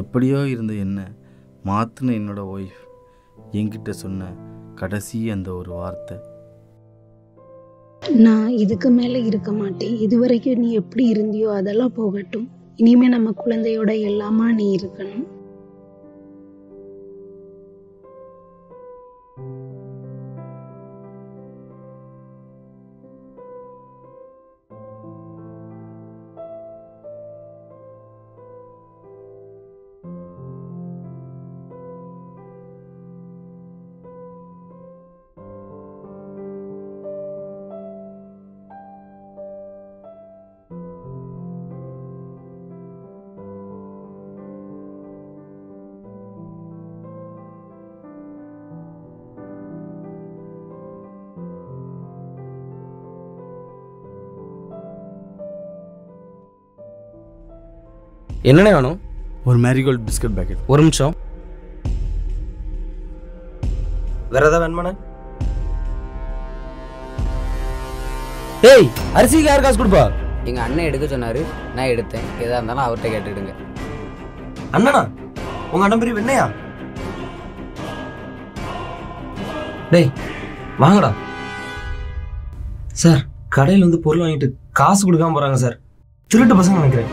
எப்படியோ இருந்த என்ன மாற்றின என்னோடய ஒய்ஃப் என்கிட்ட சொன்ன கடைசி அந்த ஒரு வார்த்தை, நான் இதுக்கு மேலே இருக்க மாட்டேன். இதுவரைக்கும் நீ எப்படி இருந்தியோ அதெல்லாம் போகட்டும். இனிமே நம்ம குழந்தையோட எல்லாமா நீ இருக்கணும். என்னண்ணே வேணும்? ஒரு மேரிகோல்ட் பிஸ்கட் பேக்கெட். ஒரு நிமிஷம். வேற ஏதாவது வேணுமாண்ணே? ஏய், அரிசிக்கு யார் காசு கொடுப்பா? எங்க அண்ணன் எடுக்க சொன்னாரு, நான் எடுத்தேன். எதா இருந்தாலும் அவர்கிட்ட கேட்டுடுங்க. அண்ணனா? உங்க அண்ணன் பெரிய வெண்ணையா? டேய் வாங்கடா. சார், கடையில் வந்து பொருள் வாங்கிட்டு காசு கொடுக்காம போறாங்க சார். திருட்டு பசங்க நினைக்கிறேன்.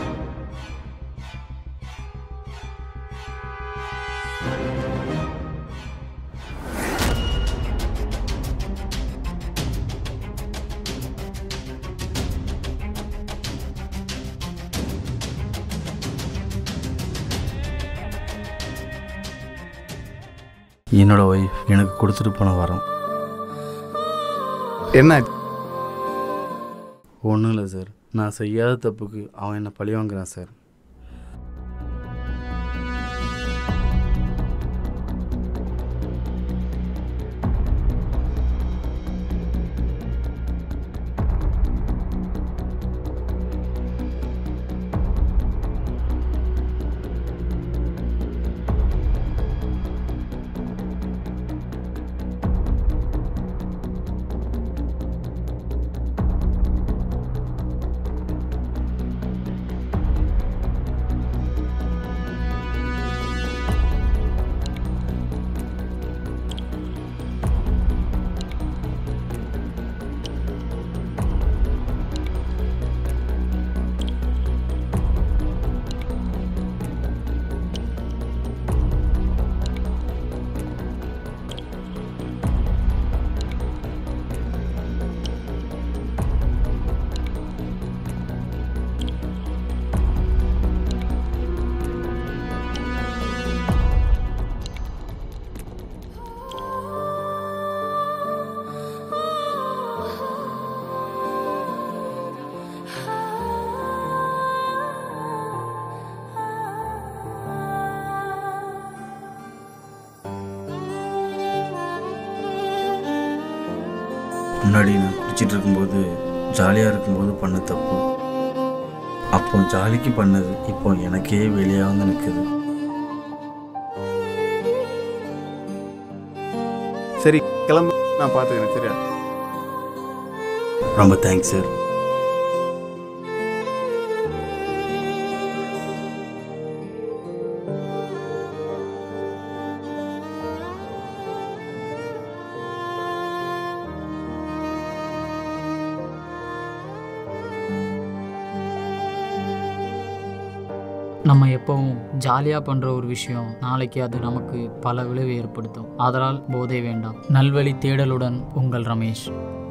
என்னோடய ஒய்ஃப் எனக்கு கொடுத்துட்டு போன வரோம். என்ன? ஒன்றும் இல்லை சார், நான் செய்யாத தப்புக்கு அவன் என்னை பழி வாங்குறான் சார். முன்னாடி நான் குடிச்சிட்டு இருக்கும்போது ஜாலியாக இருக்கும்போது பண்ண தப்பு, அப்போ ஜாலிக்கு பண்ணது இப்போ எனக்கே வெளியாக வந்து நிற்குது. சரி கிளம்பு, நான் பார்த்துக்கிறேன். சரியா? ரொம்ப தேங்க்ஸ் சார். நம்ம எப்பவும் ஜாலியாக பண்ணுற ஒரு விஷயம் நாளைக்கு அது நமக்கு பல விளைவு ஏற்படுத்தும். ஆதலால் போதை வேண்டாம். நல்வழி தேடலுடன் உங்கள் ரமேஷ்.